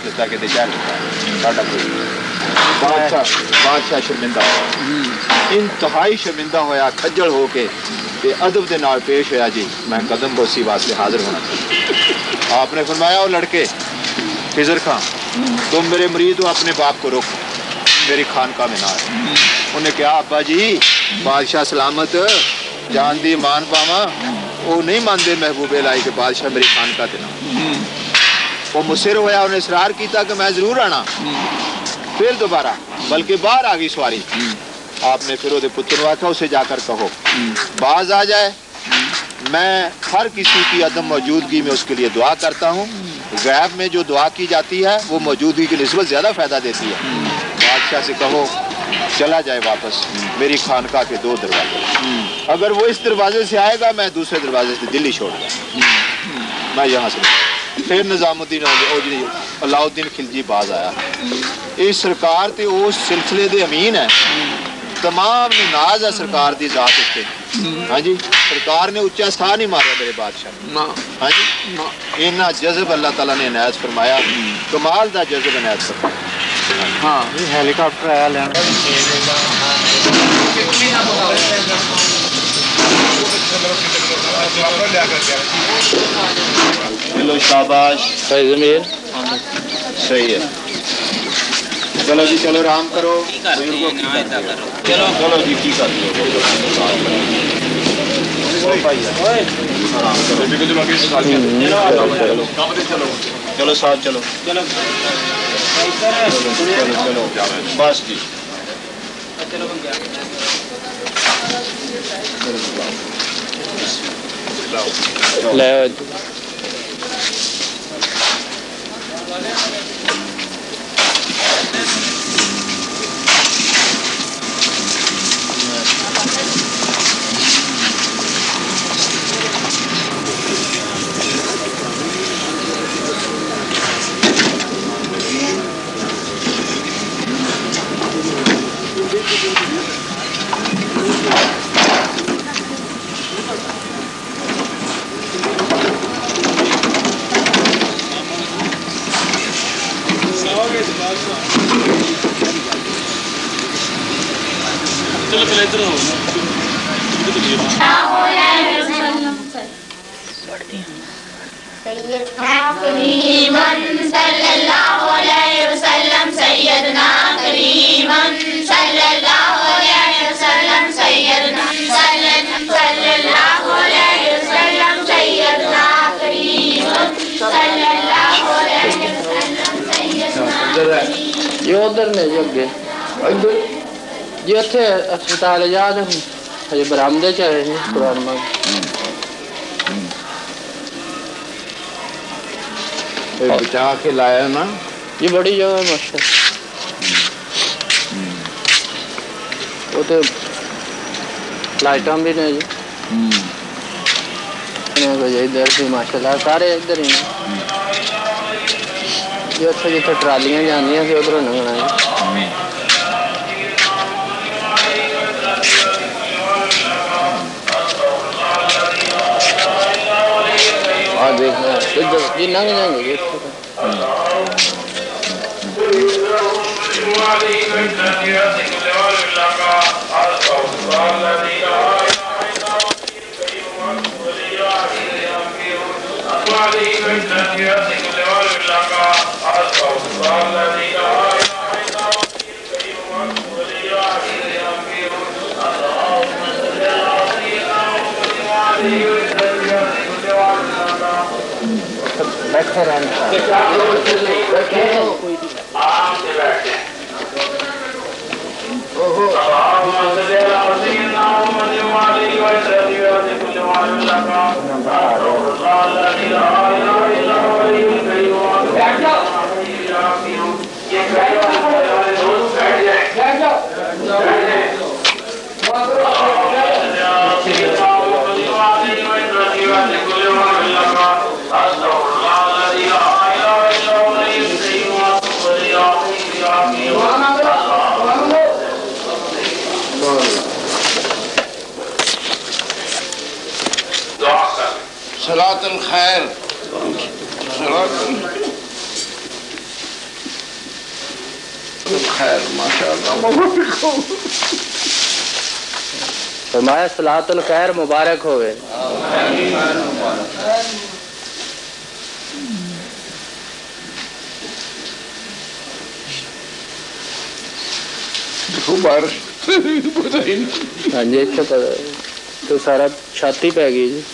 लिता के शहर साडा कोई बादशाह शर्मिंदा इंतहाई शर्मिंदा होया खज्जल हो के अदब के नाल पेश होया जी मैं कदम बोसी वास्ते हाजिर होना चाहिए। आपने फरमाया वो लड़के खिजर खां तुम मेरे मरीद हो अपने बाप को रोको मेरी खानका में ना है। उन्हें कहा अब्बा जी बादशाह सलामत जान दी मान पावा वो नहीं मानते महबूबे लाई के बादशाह मेरी खानका ते ना वो मुसिर होया उन्हें इसरार किया कि मैं जरूर आना फिर दोबारा बल्कि बाहर आ गई सवारी। आपने फिर वो पुत्र आखा उसे जाकर कहो बाज आ जाए मैं हर किसी की अदम मौजूदगी में उसके लिए दुआ करता हूँ। गैब में जो दुआ की जाती है वो मौजूदगी की निस्बत ज़्यादा फ़ायदा देती है। बादशाह से कहो चला जाए वापस मेरी खानका के 2 दरवाजे अगर वो इस दरवाजे से आएगा मैं दूसरे दरवाजे से दिल्ली छोड़ गया मैं यहाँ से फिर निज़ामुद्दीन अलाउद्दीन खिलजी बाज आया। इस सरकार ते उस सिलसिले दे अमीन है तमाम नाज है सरकार दी जात उत्ते। हाँ जी सरकार ने उच्चा साह नहीं मारा मेरे बादशाह। हाँ जी इन्ना जज़ब अल्लाह ताला ने इनायत फरमाया कमाल दा जज़ब इनायत फरमाया। हाँ हेलीकॉप्टर आया लेना चलो शाबाश सही ज़मीर सही है। चलो जी चलो आराम करो बुजुर्गों की चलो चलो जी की कर चलो साथ चलो चलो चलो बस जी चलो पहले इधर हो करीमन सल्लल्लाहु अलैहि वसल्लम सैयदना करीमन सल्लल्लाहु अलैहि वसल्लम सैयदना सल्लल्लाहु अलैहि वसल्लम सैयदना करीमन सल्लल्लाहु अलैहि वसल्लम सैयदना ये उधर ने जो अगे इधर ये थे अस्पताल याद है ये बरामदे च है कुरान में बचा के लाया ना ये बड़ी जगह है माशाल्लाह वो तो लाइटां भी नहीं जी इधर भी माशाल्लाह सारे इधर ही हैं ये अच्छा जिथे ट्रालियां जांदियां सी उधरों लंघना है देखना इधर जी लंघ जाएंगे बैठे रहना आराम से बैठे ओहो सलातुल खैर खैर माशाअल्लाह फरमाया सलातुल खैर मुबारक होवे। बारिश पता ही नहीं। हाँ जी इतना पता तो सारा छाती पै गई जी।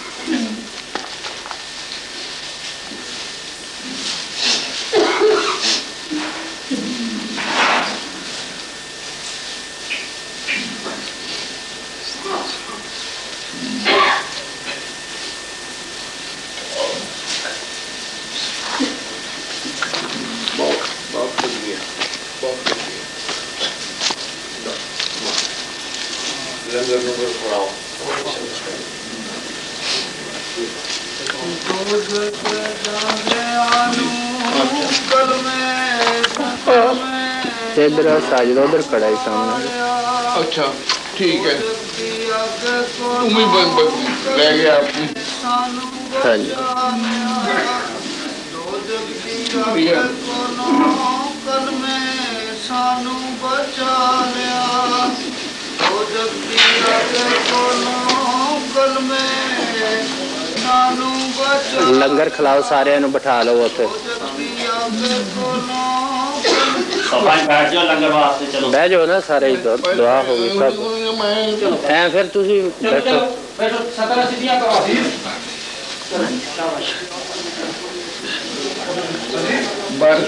इधर साजिद उधर खड़ा है सामने। अच्छा ठीक है तुम ही ले गया हाँ जी लंगर खिलाओ सारे बिठा लो उत्थे बह जाओ ना सारे दुआ होगी सब ऐ फिर तुसी बैठो बारिश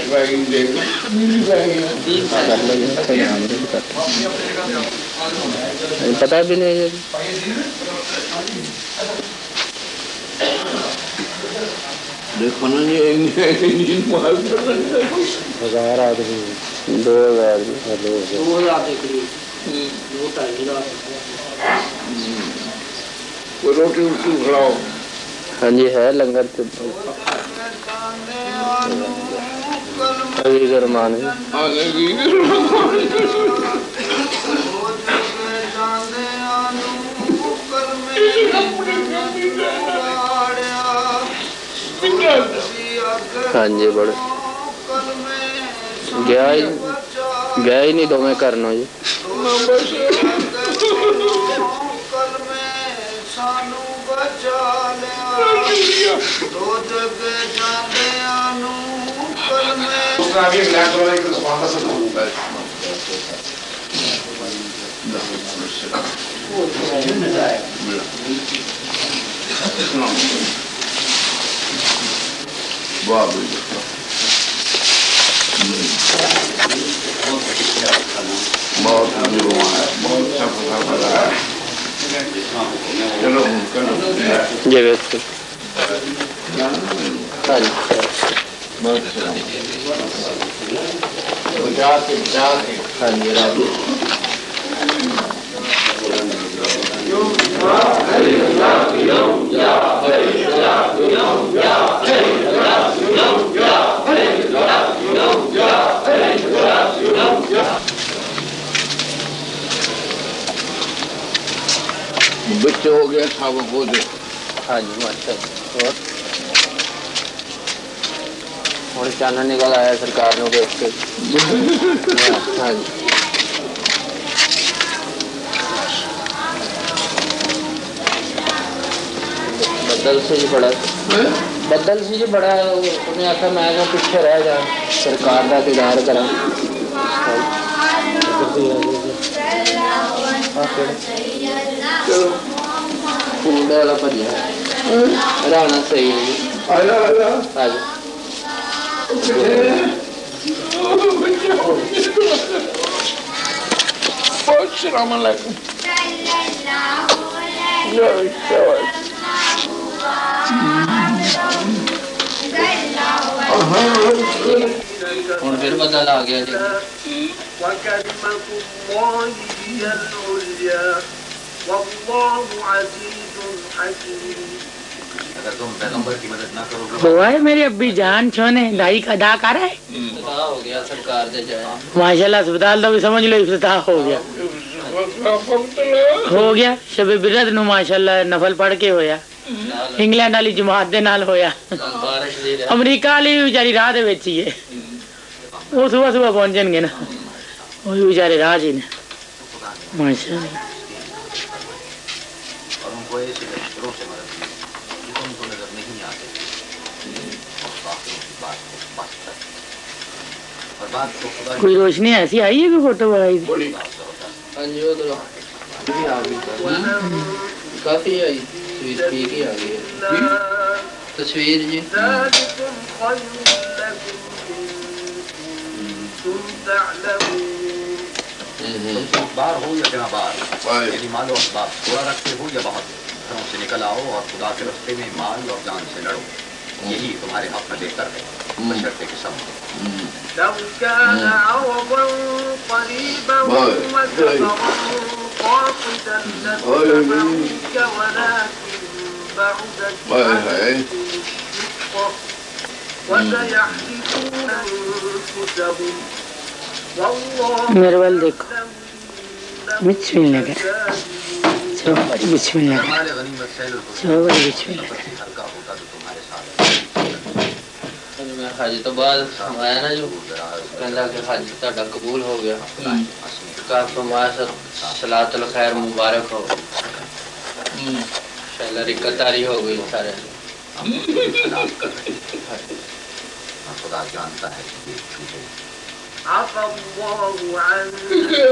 पता भी नहीं है 1000 आदमी 2000 रोटी खिलाओ। हाँ जी है लंगर अभी गरमान हाँ जी बड़े गया ही नहीं दो में करना जी बहुत चलो जगह हाँ जी बच्चे हो गया था वो बोझ। हाँ जी माशाअल्लाह और चानन निकल आया सरकार ने देख के हाँ जी बदल से जी बड़ा उन्हें आखा मैं पीछे रह जा सरकार का इंतजार करा फूल वाला भरिया राणा सही है फिर बदल आ गया अगर तुम पैगंबर की मदद ना करोगे हुआ है मेरी अब्बी जान छोने लाइक अदा कर है हो गया सरकार दे जाए माशाल्लाह अस्पताल तो भी समझ लो इफ्तिताह हो गया शबे बिरत नु माशाल्लाह नफल पढ़ के होया इंग्लैंड वाली जमात दे नाल होया अमरीका वाली बेचारी राह दे विच ही है वो सुबह सुबह पहुंचणगे ना वो भी बेचारे राज ही ने माशाल्लाह। और उनको ऐसे लश्करों से मदद दी जो उनको नजर नहीं आते और बात को खुदा कोई रोशनी ऐसी आई है कि फोटो आई थी? हाँ जी उधर काफी आई तस्वीर ठीक ही आ गई है तस्वीर जी। बार हो या जहाँ बार यदि मालो असबाब थोड़ा रखते हो या बहुत घरों से निकल आओ और खुदा के रास्ते में माल और जान से लड़ो, यही तुम्हारे हक में बेहतर है बशर्ते के सब। لو كان عرضا قريبا وسفرا قاصدا لاتبعوك ولكن بعدت عليهم الشقة وسيحلفون أنفسهم والله मेरे वाल देखो बिस्मिल्लाह कर चौबड़ी बिस्मिल्लाह हमारे गनीमत से चौबड़ी बिस्मिल्लाह हल्का होता तो तुम्हारे साथ मैं हज तो बाद आया ना जो कहता कि हज ਤੁਹਾਡਾ कबूल हो गया का फरमाया सलातुल खैर मुबारक हो शायद रिकतारी हो गई सारे खुदा जानता है عفى الله عنك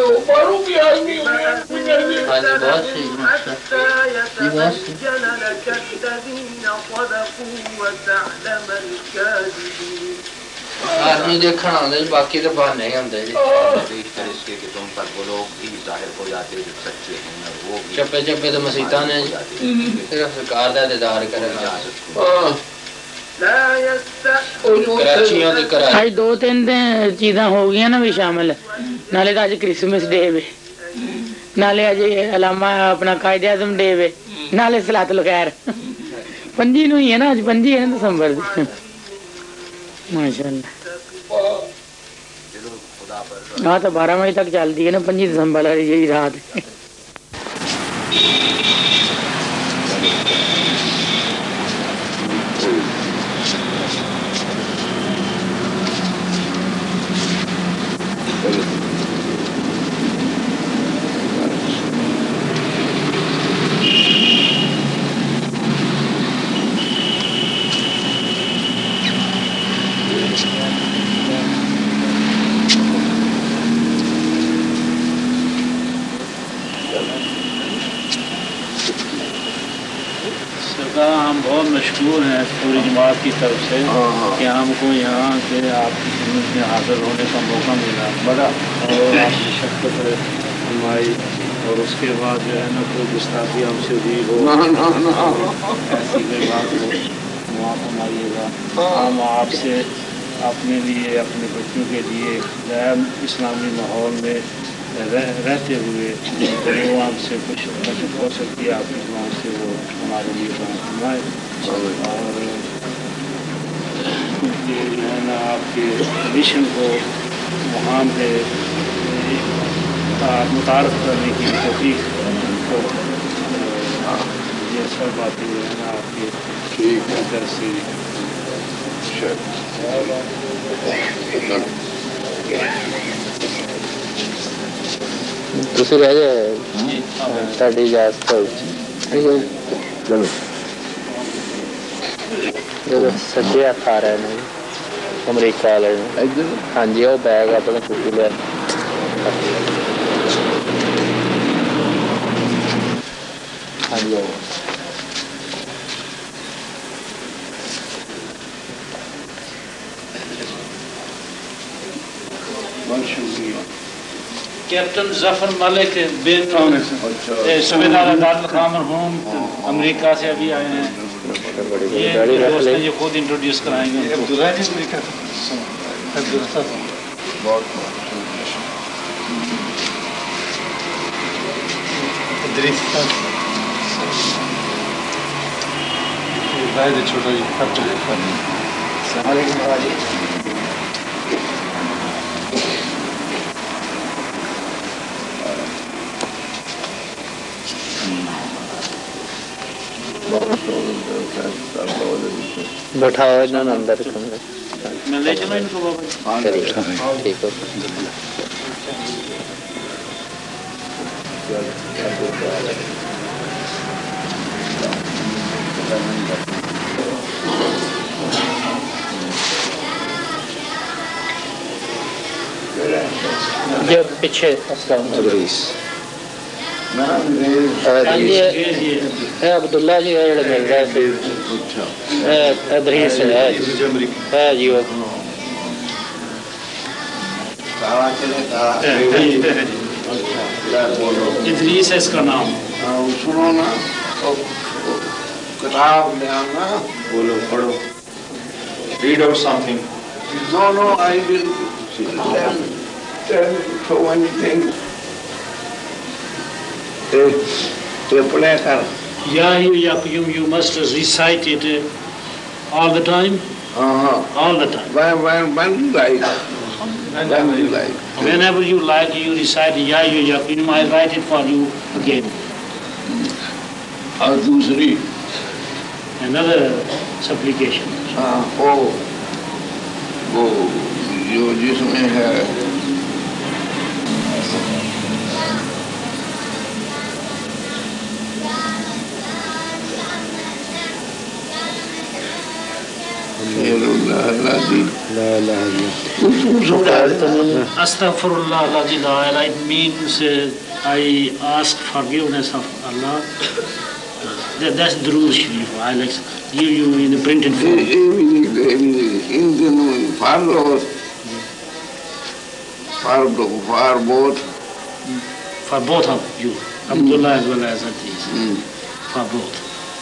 حتى يتبين لك الذين صدقوا وتعلم الكاذبين आदमी देखना आंदे बाकी तो बहाने ही होंदे जी देखकर इसके कि तुम पर वो लोग भी जाहिर हो जाते जो सच्चे हैं और वो भी चप्पे चप्पे तो मसीता ने सिर्फ सरकार का दीदार करेगा لا يستأذنون कराचियों दे कराची आज दो तीन चीज़ां हो गई ना भी शामिल नाले तो अज क्रिसमस डे वे नाले अज अलामा अपना कायदे आज़म डे वे नाले सलातुल खैर 5 नूं ही है ना अज 5 है ना दिसंबर दी माशाल्लाह। हाँ तो 12 बजे तक चलती है ना 5 दिसंबर वाली यही रात हम बहुत मशहूर हैं पूरी जमात की तरफ से कि हमको यहाँ से आपकी खिदमत में हाजिर होने का मौका मिला बड़ा और आपकी शक्ल हमारी और उसके बाद जो है ना कोई गुस्ताखी हमसे हुई हो ऐसी कोई बात हो माफ़ फरमाइएगा। हम आपसे अपने लिए अपने बच्चों के लिए गैर इस्लामी माहौल में रहते हुए वो हमसे कुछ बचत हो सकती है आपकी जुबान से वो हमारे लिए फरमाए और ये जो है ना आपके मिशन को वहाँ पे मुतारफ़ करने की तौफ़ीक़ को ये सब बातें जो है ना आपके ठीक है तरफ से ਤੁਸੀਂ ਰਹਿ ਜਾਏ ਤੁਹਾਡੀ ਇਜਾਜ਼ਤ ਹੋ ਚਲੋ ਜਦੋਂ ਸੱਜੇ ਹੱਥ ਆ ਰਹੇ ਨੇ ਅਮਰੀਕਾ ਵਾਲੇ ਨੇ ਇੱਧਰ ਹਾਂਜੀ ਉਹ ਬੈਗ ਆਪਣਾ ਚੁੱਕ ਲਿਆ ਹਾਂਜੀ बहुत शुक्रिया। कैप्टन जफर मलिक बिन सूबेदार अदालत खां मरहूम अमेरिका से अभी आए हैं। ये दोस्त हैं, ये खुद इंट्रोड्यूस कराएंगे। छोटा जी बैठाओ इन्होंने अंदर मैं ले चलो इनको बाबा जी। ठीक है। जो पीछे इदरीस है अब्दुल्ला जी है मिल रहा है अदरीस है जी वो इदरीस है इसका नाम। सुनो ना किताब ले आना। बोलो पढ़ो read out something No, I will tell so many things. They play कर Ya you must recite it all the time. All the time. when you like. When you like. Whenever you like, you recite Ya Yaqim. I write it for you again. और दूसरी Another supplication. वो जो जिसमें है Astaghfirullah, it means I ask forgiveness of Allah. That's Durood Sharif. I like give you in the printed form. For both of you, Abdullah as well as Aziz. For both.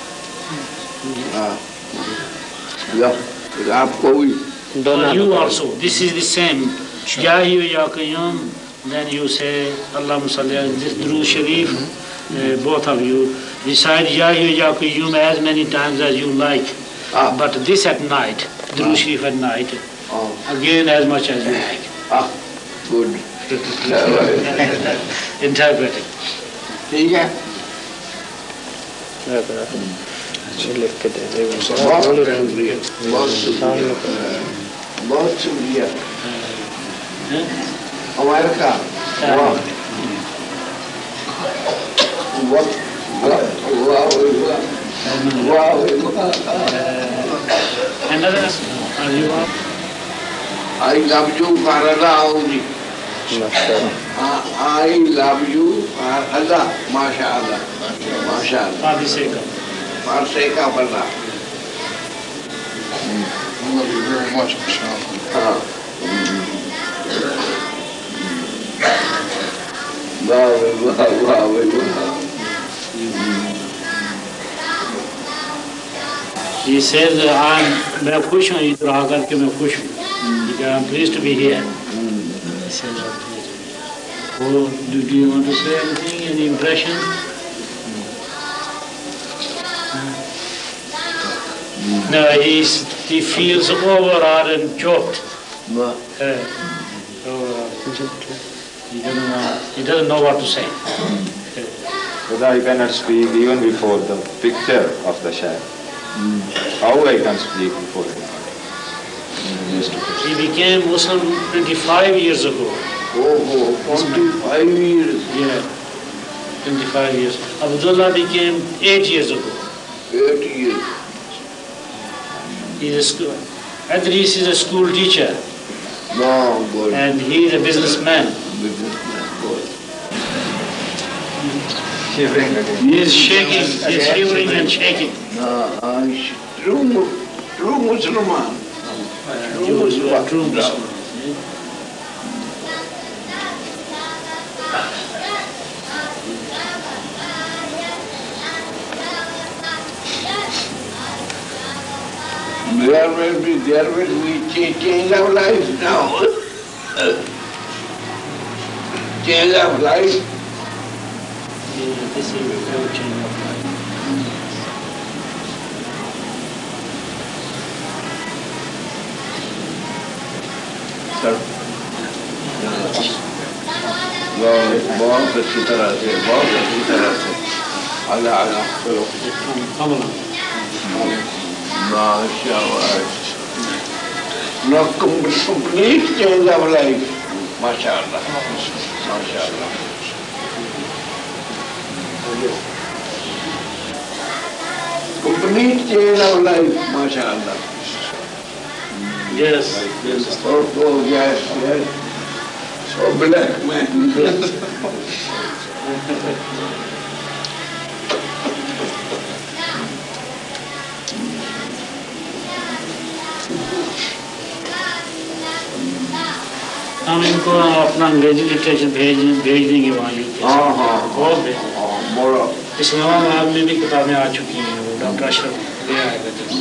आपको भी For you also. This is the same. Ya Hayyu Ya Qayyum. Then you say Allahumma salli ala this Durood Sharif. Both of you recite Ya Hayyu Ya Qayyum as many times as you like. But this at night, Durood Sharif at night. Again as much as you like. Good Interpreting. ठीक है लिख के दे दे बहुत शुक्रिया America Another are you up? I love you for Allah. I love you for Allah. MashaAllah. MashaAllah. For the sake of For sake of Allah. Love you very much, MashaAllah. He says, मैं खुश हूँ इधर आकर के मैं खुश हूँ. I'm pleased to be here. He says, oh, do you want to say anything? Any impression? No, he feels overawed and choked. He doesn't know what to say. But I cannot speak even before the picture of the Shaykh. How I can speak before him? He became Muslim 25 years ago. Oh, 25 years. Yeah, 25 years. Abdullah became 8 years ago. 8 years. Adris is a school teacher. No, good. And he is a businessman. Shivering again. He is shaking, he is shivering and shaking. True Muslim. True Muslim. There will be change of life now. Change of life. This is a change of life. बहुत अच्छी तरह से अल्लाह चलो माशाअल्लाह No complete change of life. MashaAllah. MashaAllah. Complete change of life. MashaAllah. Yes. Oh, yes, yes. So black man. हम इनको अपना अंग्रेजी लिटरेचर भेज देंगे वहाँ यूके। हाँ बहुत मोड़ा इस्लामाबाद में भी किताबें आ चुकी हैं, वो डॉक्टर अशरफ ले आएगा जल्दी।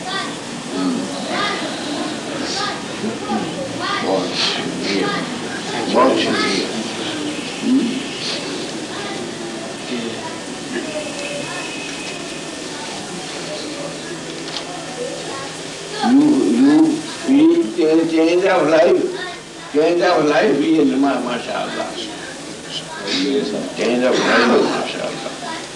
बहुत शुक्रिया, बहुत शुक्रिया। You feel change of life. Change of life is MashaAllah. Change of life is MashaAllah.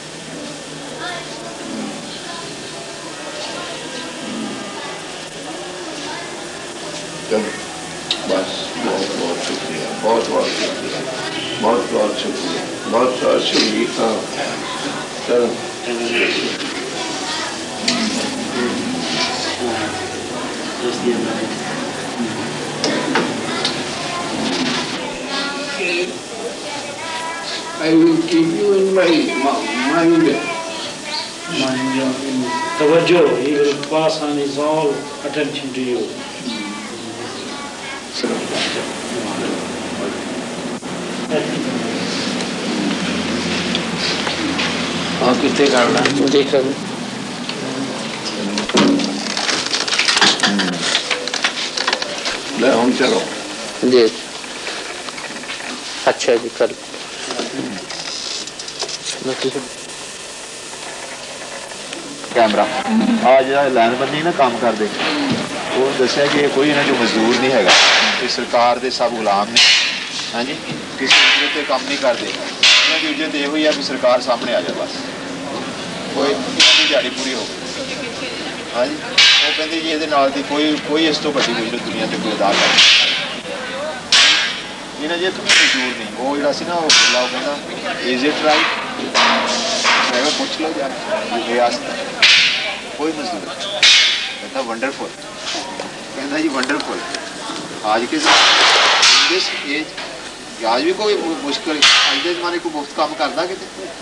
चलो बस बहुत बहुत शुक्रिया, बहुत बहुत शुक्रिया, बहुत बहुत शुक्रिया, बहुत बहुत शुक्रिया। चलो I will keep you in my mind. Tawajjuh, he will pass on his all attention to you. हाँ कितने करना देख रहे ले हम चलो जी। अच्छा जी कर कैमरा आज लाइनबंदी ना काम कर दे वो दसिया कि कोई इन्हें जो मजदूर नहीं है सरकार के सब गुलाम ने। हाँ जी किसी उजरत काम नहीं करते, इन्हों की उजरत यो ही है भी सरकार सामने आ जाए बस कोई इन्होंने दिहाड़ी पूरी हो गई। हाँ जी वो कहते जी ये कोई इस तो बड़ी उजरत दुनिया से कोई अदा कर इन्हें जी तुम्हें मजदूर नहीं वो जरा सी ना वो बोला वो कहना इज इट राइट मैं पूछ लो यार कोई मजदूर कहता वंडरफुल कहता जी वंडरफुल आज के दिस एज आज भी कोई मुश्किल आज के जमाने को मुफ्त काम करता कि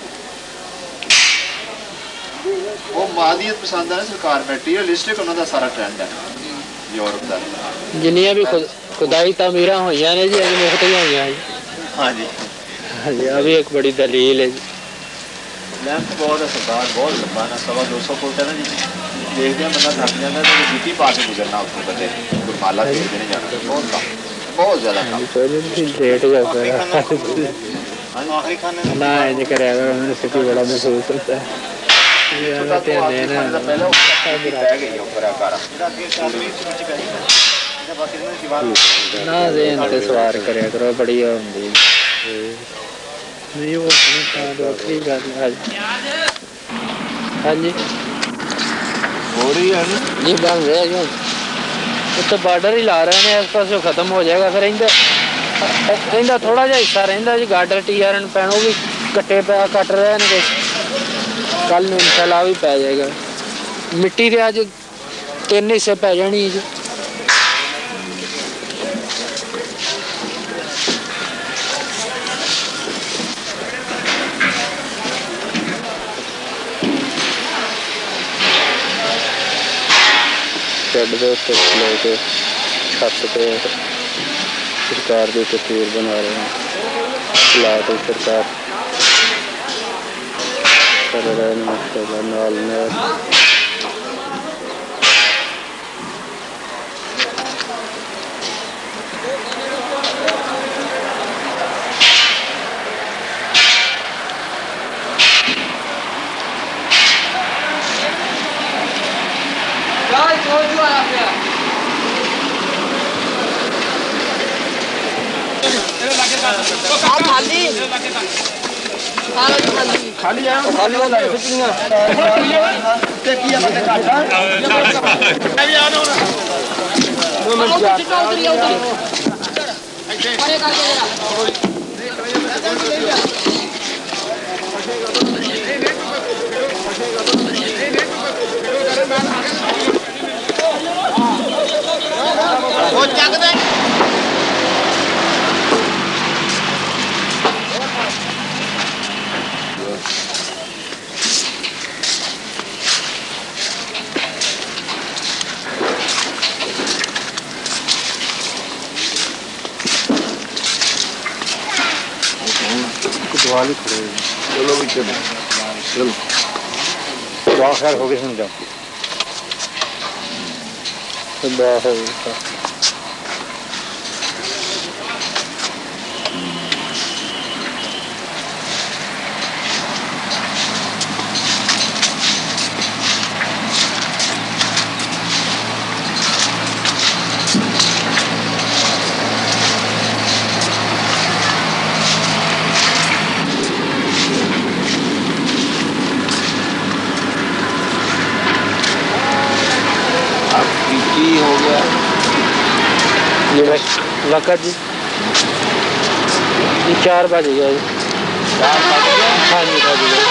वो मादियत पसंद है सरकार मैटीरियलिस्टिक उन्होंने सारा ट्रेंड है यूरोप का जिन्नियां भी खुदाई तामीरां होइयां ने जी अज मुफ्त ही होइयां जी। हाँ जी हाँ जी अभी एक बड़ी दलील है जी। लैंप बहुत है सरकार बहुत लंबा ना 225 फुट है ना जी देखते हैं बंदा थक जाता है तो जीटी पा के गुजरना उसको कहते गुरमाला फेरते नहीं जाना बहुत काम बहुत ज़्यादा काम लेट जा ना इंज करें मैंने सिटी बड़ा महसूस होता है ना ज़हन से सवार करे करो बड़ी होंगी नहीं वो अपनी गल हाँ जी हो रही है ना जी बन रहा जी तो बार्डर ही ला रहे हैं इस पास खत्म हो जाएगा फिर इंदा थोड़ा जा हिस्सा रहा जी गार्डर TRN पैन वो भी कट्टे पे कट रहे हैं कुछ कल में इंशाल्लाह भी पै जाएगा मिट्टी के अज 3 हिस्से पै जानी जी। शेड के उत्ते लेके छत पे सरकार की तस्वीर बना रहे हैं प्लाट सरकार कर रहे हैं माशाल्लाह नाल खाली खाली वाला वो चक दे दुआ खड़े चलो भी चलो चलो दुआ खैर हो गई सुन जाओ दुआ हो गई हो गया ये वक़्त जी 4 बज गया जी। हाँ जी बज गया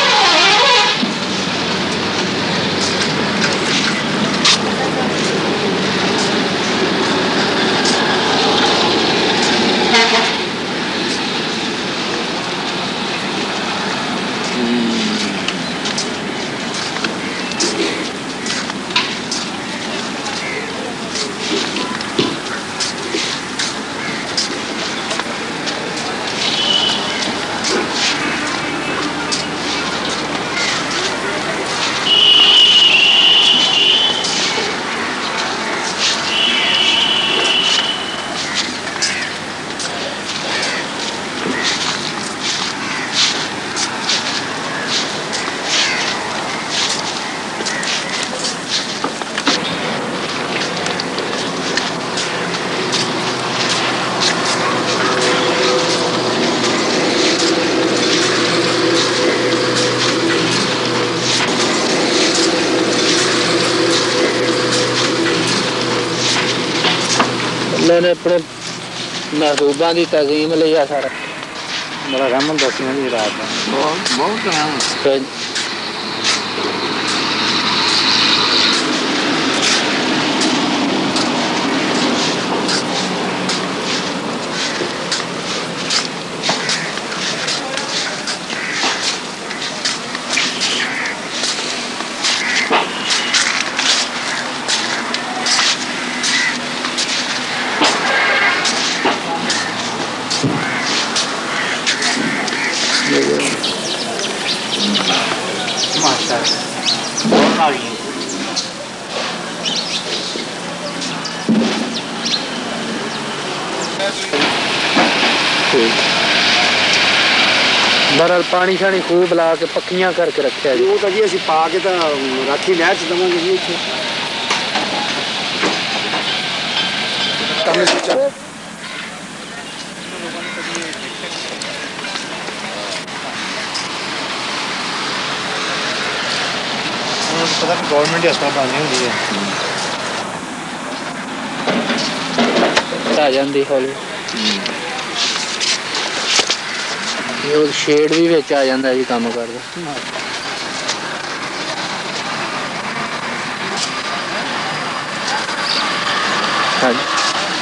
मैंने अपने महबूबा की तज़ीम लिया सारा मेरा रहमन दसियां जी रात बहुत बहुत बरल पानी शानी खूब ला के पक्कियां करके रखे जी। वो तो जी असीं पा के तो राखी नहर च देवांगे जी इत्थे पता नहीं गवर्नमेंट अस्पताल बनी होंगी है आ जाती हौली शेड भी विच आ जाता जी काम करदा हाँ जी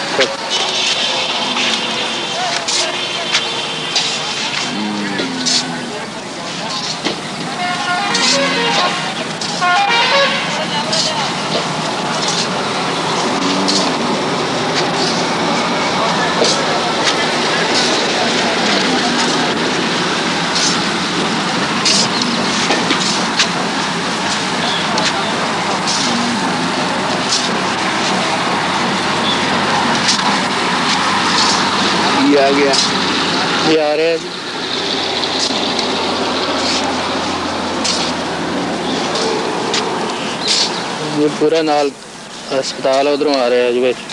आ गया ये आ रहे हैं ये पूरा नाल अस्पताल उधरों आ रहे हैं जी बिच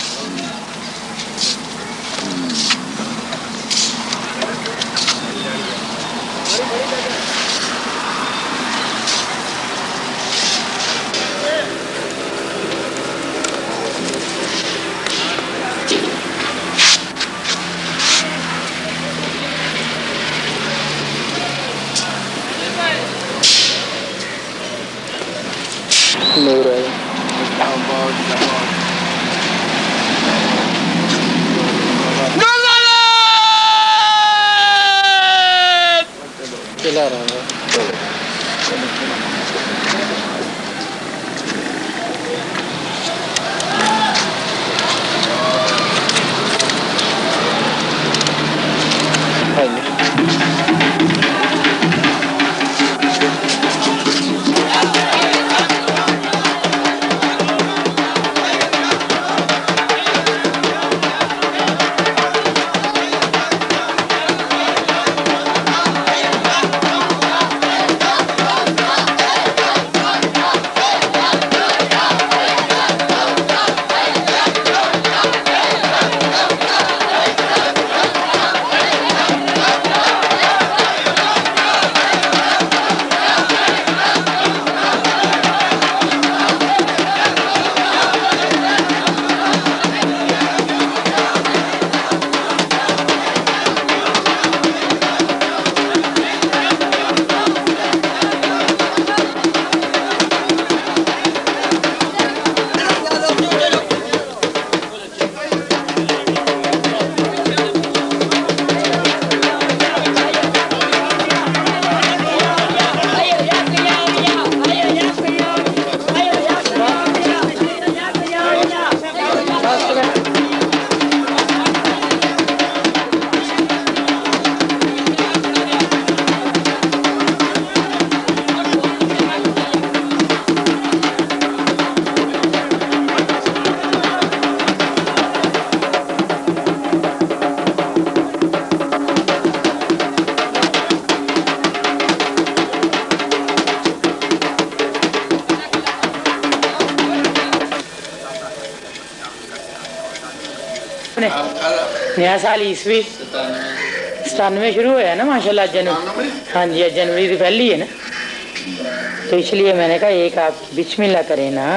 नया साल ईस्वी 97 शुरू हुआ ना माशाल्लाह जनवरी। हाँ जी जनवरी तो पहली है ना, तो इसलिए मैंने कहा एक आप बिस्मिल्लाह करें ना,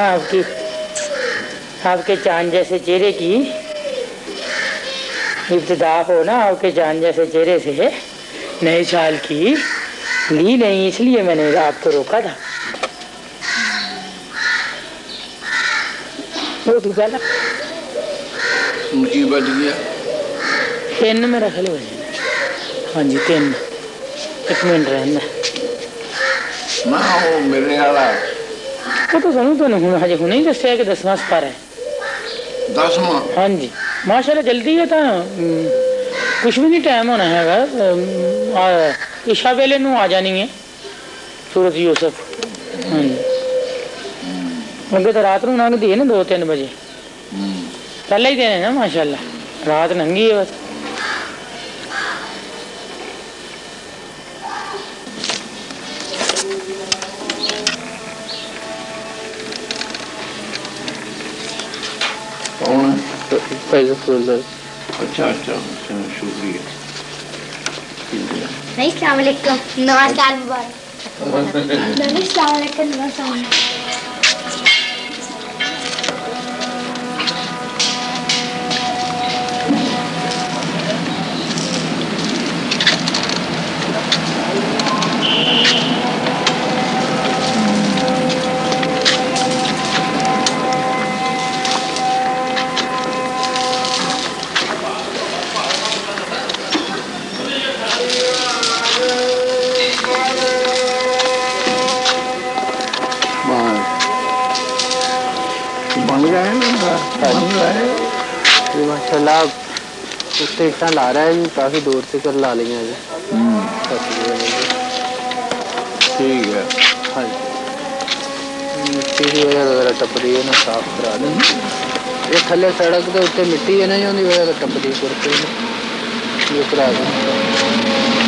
आपके चांद जैसे चेहरे की इब्तिदा हो ना, आपके चांद जैसे चेहरे से नए साल की ली नहीं, इसलिए मैंने आपको रोका था। वो तो गलत मुझे बच गया 3 मेरा ख्याल बजे। हाँ जी 3 1 मिनट रहना ना वो मेरे वाला वो तो सुनू तो नहीं हजे हुने ही दसिया कि 10वां सपारा है। 10वां? हाँ जी माशाल्लाह जल्दी है, तो कुछ भी नहीं टाइम होना है, इशा वेले नू आ जानी है सूरत यूसुफ। हाँ जी अगे तो रात नू लंघदी है ना 2-3 बजे, पहले ही दिन है ना माशाल्लाह, रात लंघी है बस। कौन है? अच्छा अच्छा अच्छा शुक्रिया। अस्सलाम वालेकुम, नमस्कार मुबारक। अस्सलाम वालेकुम, नमस्कार। माशाल्लाह उससे इतना ला रहा है जी, काफ़ी दूर से कर ला लेंगे जी। ठीक है। हाँ जी मिट्टी की वजह वगैरह टपरी है ना, साफ करा दें। ये थले सड़क के उत्ते मिट्टी है ना, जो वजह टपरी करते ये करा दें।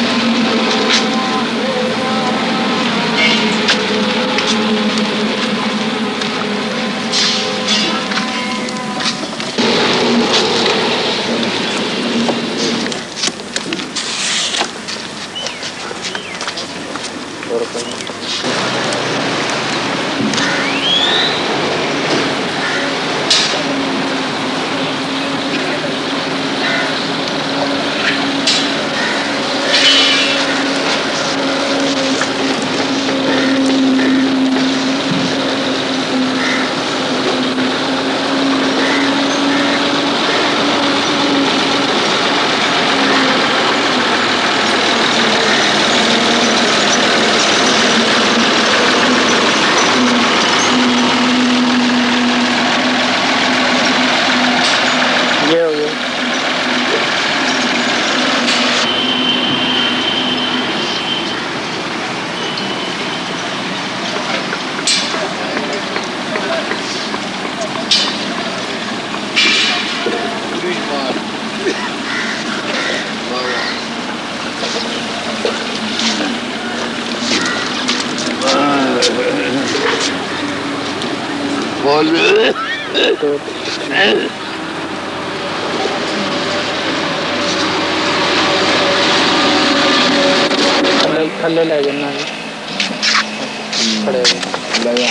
थले ले जाना है खड़े लगा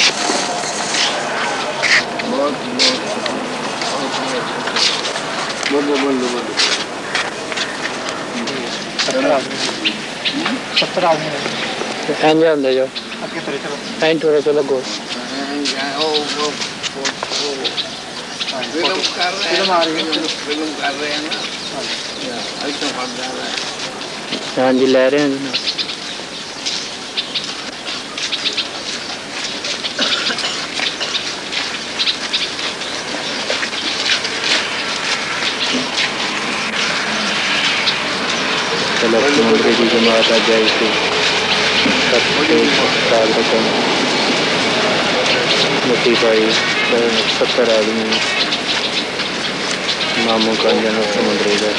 बहुत बोलो बोलो बोलो 70 आदमी एंजल ले जाओ एंड थोड़ा चलो गो फिल्म कर रहे हैं ना ऐसा फट जा रहा है। हाँ जी ले रहे हैं जी। मंत्री की जमात आ जाए इसे साल तक मुफ्ती भाई 70 आदमी मामू का जन्म समुद्री का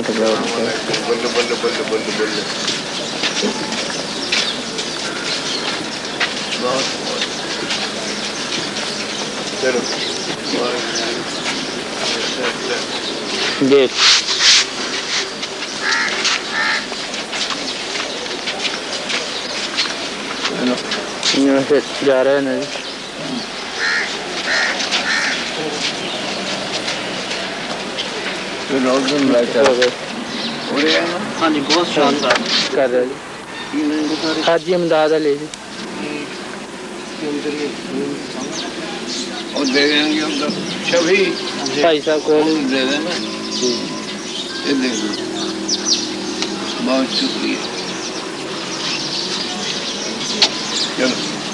टुकड़ा बल्ले बल्ले बल्ले बल्ले बल्ले चलो देख यहाँ से जा रहे हैं ना हाँ जी बहुत शानदार कर रहे जी हाजी अमदाद ले जी और दे देंगे हम तो सभी भाई साहब को दे देना ये दे दो बहुत शुक्रिया चलो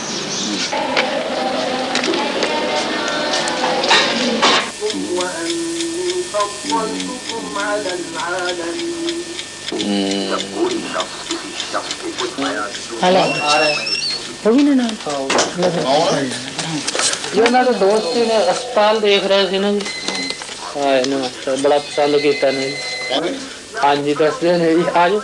जो ना तो दोस्त ने अस्पताल देख रहे थे ना जी हाँ ना बड़ा पसंद किया ने हाँ जी दस दिन है जी आज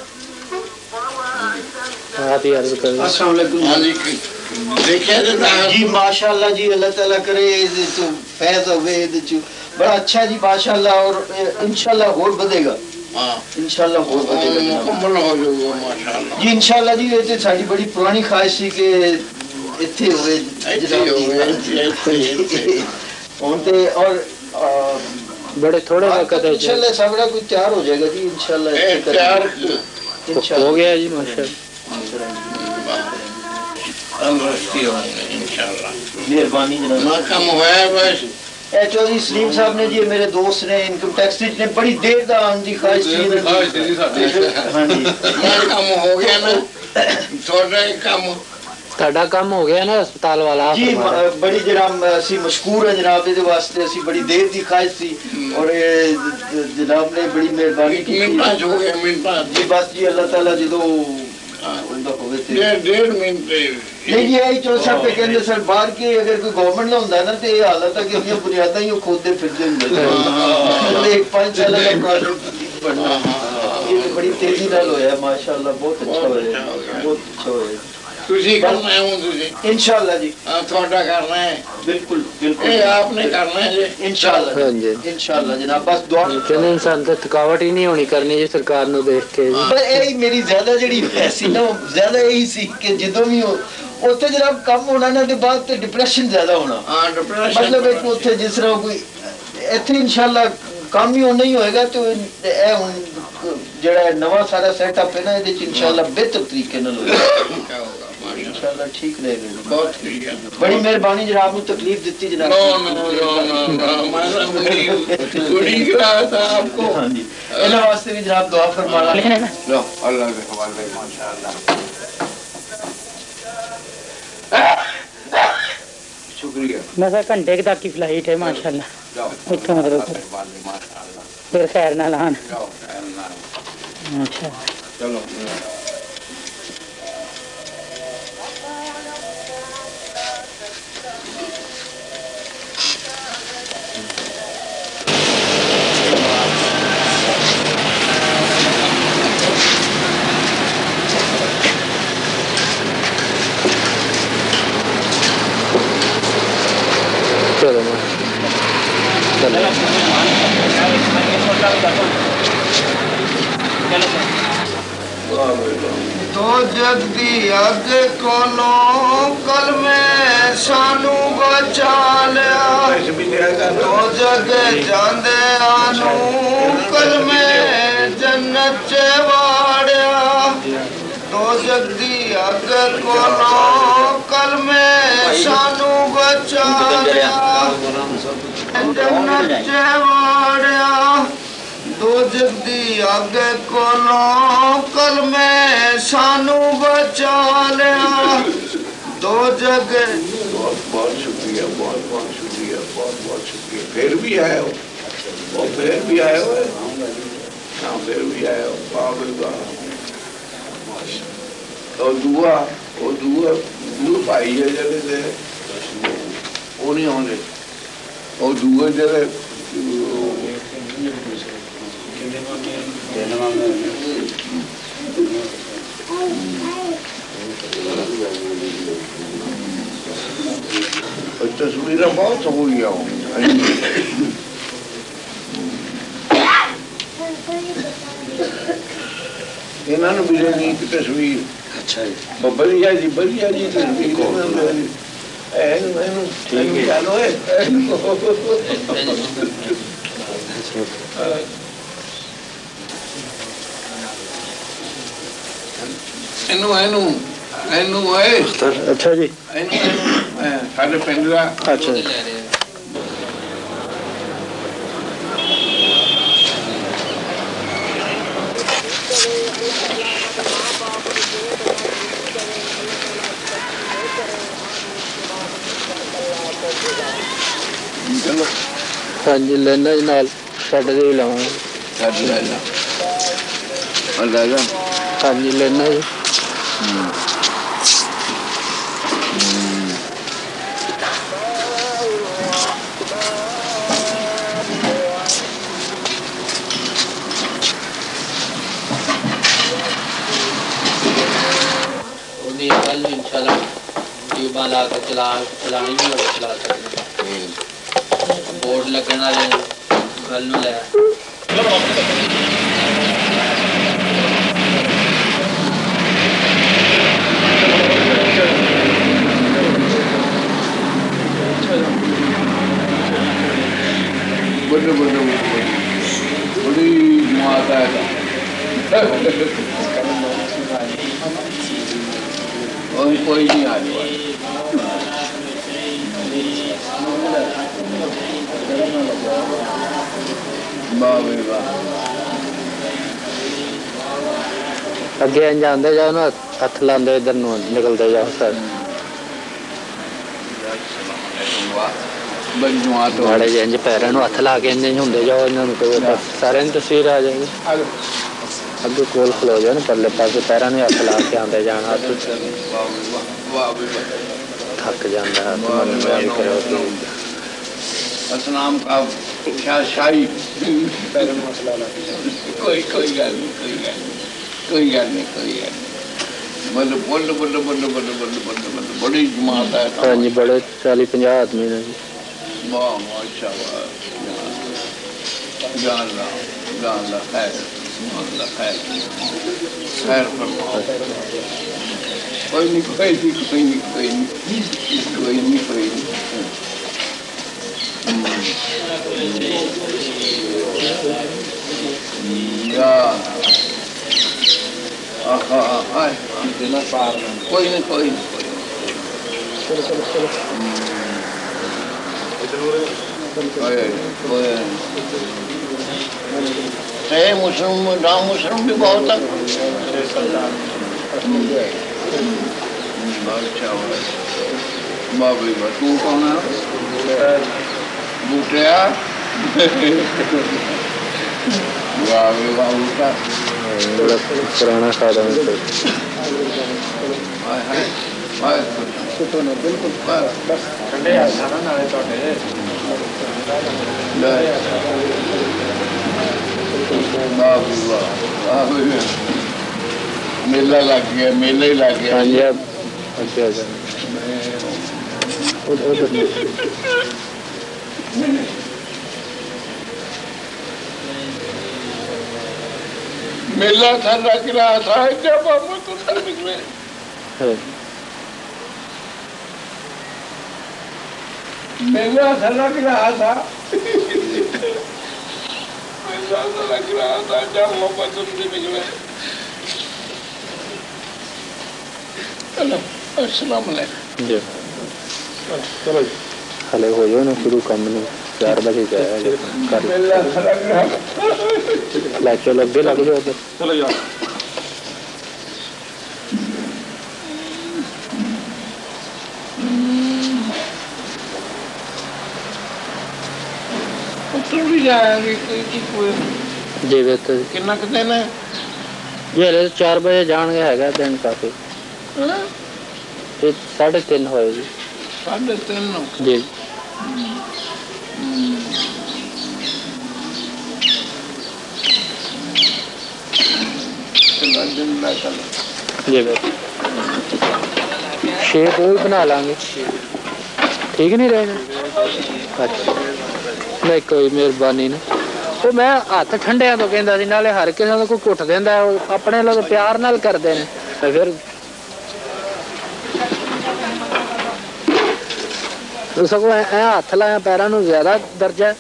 रात ही अर्ज कर अस्सलाम वालेकुम जी माशाल्लाह जी अल्लाह ताला करे तो फैज होवे बड़ा अच्छा जी माशाल्लाह और इंशाल्लाह और बढ़ेगा इंशाल्लाह और बढ़ेगा मुकम्मल हो जाएगा माशाल्लाह जी इंशाल्लाह जी ये तो साडी बड़ी पुरानी ख्वाहिश थी कि इत्थे होवे होते और बड़े थोड़े वक्त है इंशाल्लाह सबरा कुछ तैयार हो जाएगा जी इंशाल्लाह तैयार हो गया जी माशाल्लाह इंशाल्लाह मेहरबानी जनाब मकाम हुआ बस चौधरी सलीम साहब ने जी मेरे दोस्त ने इनकम टैक्स ने बड़ी देर दा आने की ख्वाहिश थी हाँ जी काम हो गया ना थोड़ा काम ਤੁਹਾਡਾ ਕੰਮ ਹੋ ਗਿਆ ਨਾ ਹਸਪਤਾਲ ਵਾਲਾ जी बड़ी जनाब असी मशहूर है जनाब इहदे वास्ते असी बड़ी देर दी ख्वाहिश थी और जनाब ने बड़ी मेहरबानी की मिनट हो गया मिनट जी बस जी अल्लाह ताला जो डेढ़ मिनट नहीं जी यही चौधरी साहब पे कहते सर बाहर के अगर कोई गवर्नमेंट ना होंदा ना तो ये हालत है कि अपनी बुनियादा ही खोदते फिरते होंगे एक 5 साल का प्रोजेक्ट बनना ये तो बड़ी तेजी नाल होया माशाल्लाह बहुत अच्छा होया बहुत अच्छा होया तुझे करना है तुझे इंशाल्लाह जी थोड़ा करना है बिल्कुल बिल्कुल ये आपने करना है इंशाल्लाह इंशाल्लाह जनाब बस दुआ कहने इंसान तो थकावट ही नहीं होनी करनी जी सरकार नु देख के जी पर यही मेरी ज्यादा जड़ी ऐसी ना ज्यादा यही सी कि ਜਦੋਂ ਵੀ ਉੱਥੇ ਜਨਾਬ ਕੰਮ ਹੋਣਾ ਨਾ ਦੇ ਬਾਅਦ ਤੇ ਡਿਪਰੈਸ਼ਨ ਜ਼ਿਆਦਾ ਹੋਣਾ ਹਾਂ ਡਿਪਰੈਸ਼ਨ ਮਤਲਬ ਇੱਕ ਉੱਥੇ ਜਿਸ ਤਰ੍ਹਾਂ ਕੋਈ ਇੱਥੇ ਇਨਸ਼ਾਅੱਲਾ ਕੰਮ ਹੀ ਹੋਣਾ ਹੀ ਹੋਏਗਾ ਤੇ ਇਹ ਹੁਣ ਜਿਹੜਾ ਨਵਾਂ ਸਾਰਾ ਸੈਟਅਪ ਹੈ ਨਾ ਇਹਦੇ ਚ ਇਨਸ਼ਾਅੱਲਾ ਬਿਹਤਰ ਤਰੀਕੇ ਨਾਲ ਹੋਏਗਾ इंशाल्लाह ठीक रहेगा बहुत शुक्रिया बड़ी मेहरबानी जनाब को तकलीफ दी जनाब नो था आपको हाँ जी इन्हें वास्ते भी जनाब दुआ फरमाना लो अल्लाह के हवाले माशाल्लाह शुक्रिया बस घंटे तक की फ्लाइट है माशाल्लाह इतना मतलब फिर खैर ना लान अच्छा चलो चलो तो जग दी अग कोलो कल में सानू बचा लिया तो जग जांदे आनू कल में जन्नत च वाड़िया तो जग दी अग कोलो कल में सानू बचा लिया जन्नत च वाड़िया दो जगदी आगे कोलो कल में सानू बचा लिया दो जग बहुत शुक्रिया बहुत शुक्रिया बहुत शुक्रिया फिर भी आए हो और फिर भी आए हो हाँ फिर भी आए हो और दुआ भाई है जले से वो नहीं होंगे और दुआ जले तस्वीर बहुत हो गया हूँ इन्होंने भी लेनी एक तस्वीर। अच्छा बढ़िया जी तस्वीर ठीक है चलो अच्छा जी साढ़े पिंड का अच्छा चलो हाँ जी लेना जी नाल छड़ दे लावांगे छड़ ले ला हाँ जी लेना जी इंशाल्लाह ट्यूबा ला के चलानी भी और चला सकते बोर्ड लगने वाले कल नूं लै बड़े बड़ी माता है कोई नहीं आ रहा अगे जाते जाओ ना हथ लाते इधर निकलते जाओ सर माड़े जे इंज पैरों हथ ला के इंज होंगे जाओ इन्होंने सारे तस्वीर आ जाएगी अगे कोल खलो जाओ ना परले पास पैरों में हथ ला के आते जाना थक जाता है असलाम का शाही कोई गल नहीं बड़ी जमात है हाँ जी बड़े 40-50 आदमी ने जी वाह माशाल्लाह खैर कोई नहीं मुस्लिम नाम मुस्लिम भी बहुत है बाबी तू कौन है बूटिया बड़ा पुराना खादा बिल्कुल ठंडे मेला लग गया मेला ही लग गया अच्छा मेला था लग रहा था जब हम तो निकले मेला था लग रहा था मेला था लग रहा था जब मोहब्बत से निकले चलो अस्सलाम वालेकुम जी चलो हले हो जाओ ना शुरू काम में 4 बजे जाएगा कर ले चलो अगे लग जाओ चलो यार भी जाएंगे कोई जी बेहतर कितना कितने ने ये 4 बजे जाएंगे हैगा दिन काफी 3:30 होएगी 3:30 जी ये शेप वो भी बना लांगे, ठीक नहीं रहेगा? अच्छा नहीं कोई मेहरबानी ना। वो मैं हथ ठंडिया तो कहता सी, नाले हर किसी को कोई घुट देंदा, अपने लोग प्यार नाल करते हैं। फिर सगों हथ लाया पैरों में ज्यादा दर्जा।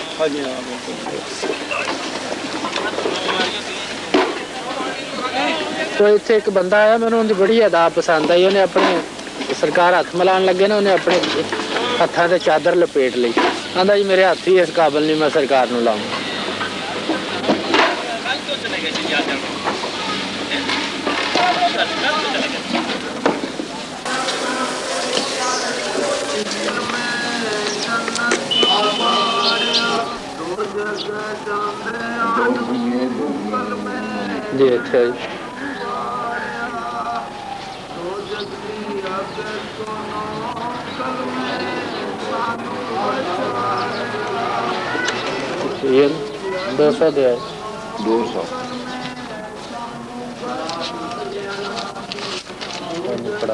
तो इतने एक बंदा आया, मैंने उनकी बड़ी अदा पसंद आई। उन्हें अपने सरकार हथ मिलान लगे ना, उन्हें अपने हथां ते चादर लपेट ली। आंदा जी मेरे हथ ही इस काबिल नहीं, मैं सरकार नूं लाऊं। जी अच्छा जी। ये 200 दे 200 पड़ा।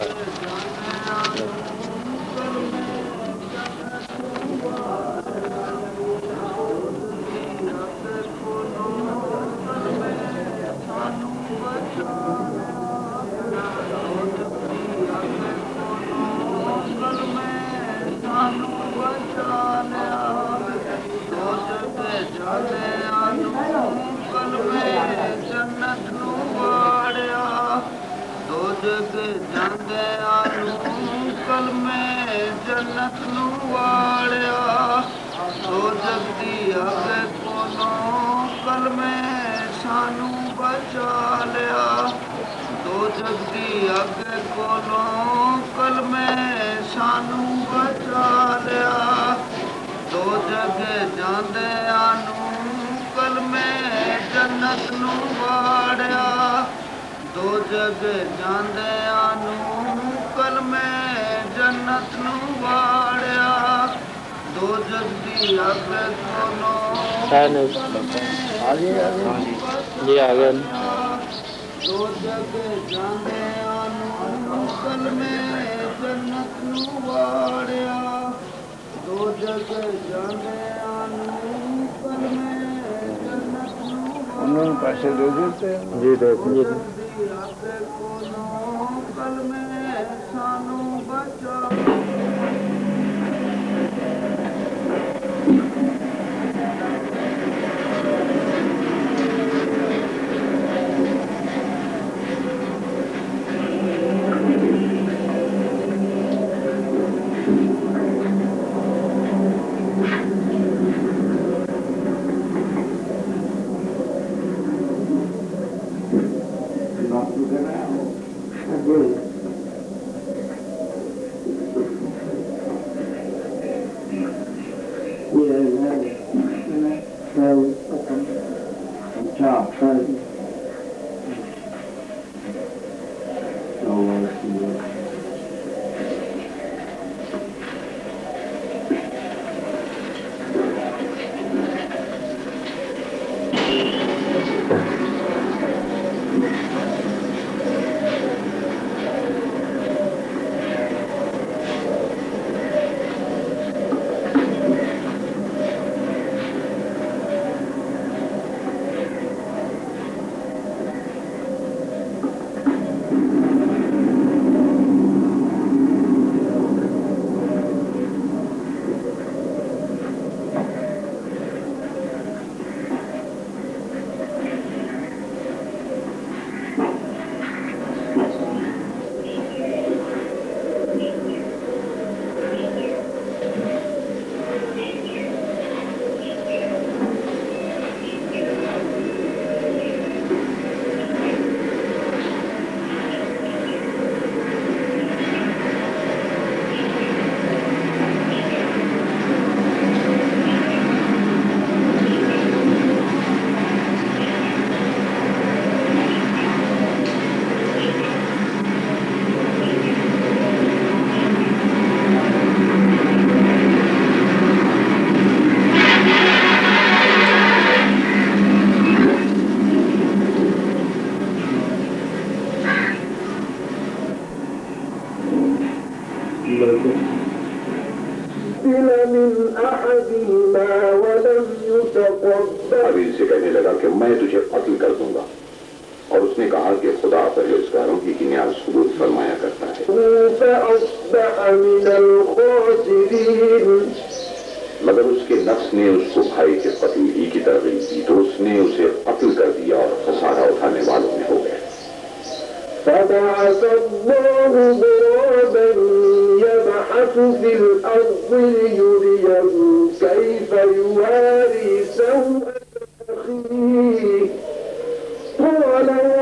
जन्नत नू वाड़िया दो जगदी आगे कोनो कल में सानू बचा लिया। दो जगदी आगे कोनो कल में सानू बचा लिया। दो जगे जांदे आनू कल में जन्नत नू वाड़िया। दो जगे जांदे आनू कल में जन्नत नू वाड़िया। दो जगदी आगे कोनो जी आ गया। दो जगे जांदे आनू कल में जन्नत नू वाड़िया। दो जगे जांदे आनू कल में जन्नत नू उन्होंने पैसे दे देते जी दे दीजिए। कोनो कल में सानू बचा। हबील से कहने लगा कि मैं तुझे कत्ल कर दूंगा, और उसने कहा कि खुदा परहेजगारों की न्याज सबूत फरमाया करता है। मगर उसके नफ्स ने उसको भाई के कत्ल ही की तरगीब दी, तो उसने उसे कत्ल कर दिया और खसारा उठाने वालों में हो गया। فبعث الله غرابا يبحث في الأرض ليريه كيف يواري سوءة أخيه قال